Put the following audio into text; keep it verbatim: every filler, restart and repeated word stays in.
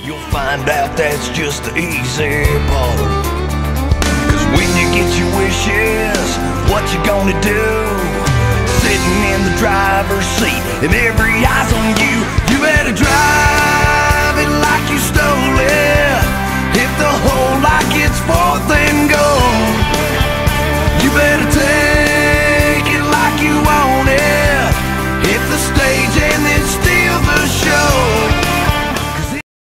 you'll find out that's just the easy part. Cause when you get your wishes, what you gonna do? Sitting in the driver's seat and every eye's on you. You better drive